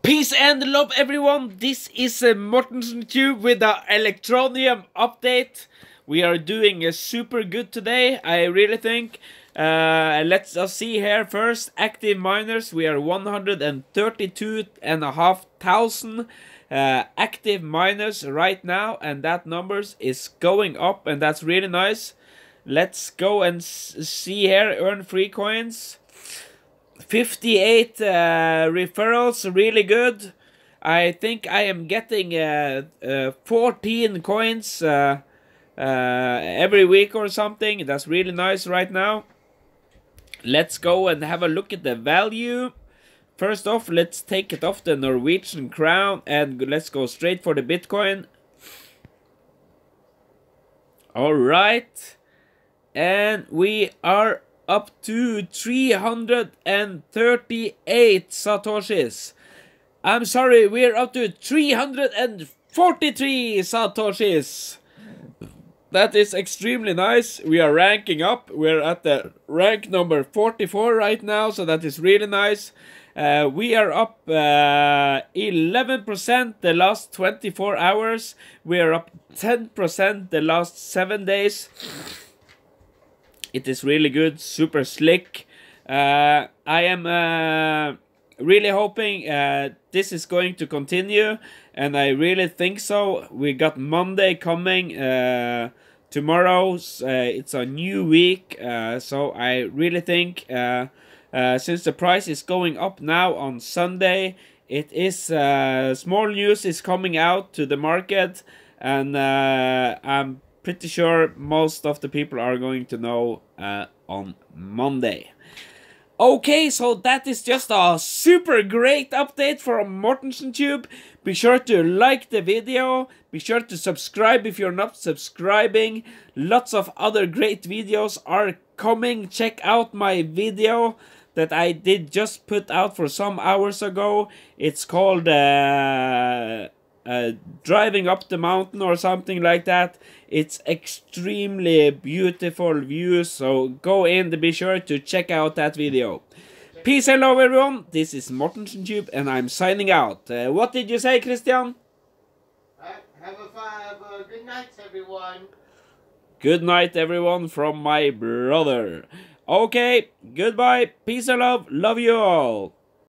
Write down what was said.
Peace and love, everyone. This is Mortensen Cube with the Electroneum update. We are doing super good today, I really think. Let's see here first. Active miners, we are 132,500 active miners right now, and that numbers is going up, and that's really nice. Let's go and see here. Earn free coins. 58 referrals, really good. I think I am getting 14 coins every week or something. That's really nice right now. Let's go and have a look at the value. First off, let's take it off the Norwegian crown and let's go straight for the Bitcoin. Alright. And we are up to 338 satoshis. I'm sorry, we're up to 343 satoshis. That is extremely nice. We are ranking up. We're at the rank number 44 right now, so that is really nice. We are up 11% the last 24 hours. We are up 10% the last 7 days. It is really good, super slick. I am really hoping this is going to continue, and I really think so. We got Monday coming tomorrow. It's a new week, so I really think since the price is going up now on Sunday, it is small news is coming out to the market, and I'm pretty sure most of the people are going to know on Monday. Okay, so that is just a super great update from Mortensen Tube. Be sure to like the video. Be sure to subscribe if you're not subscribing. Lots of other great videos are coming. Check out my video that I did just put out for some hours ago. It's called driving up the mountain or something like that. It's extremely beautiful views, so go in to be sure to check out that video. Peace and love, everyone. This is Mortensen Tube and I'm signing out. What did you say, Christian? Have a good night, everyone. Good night, everyone, from my brother. Okay, goodbye, peace and love you all.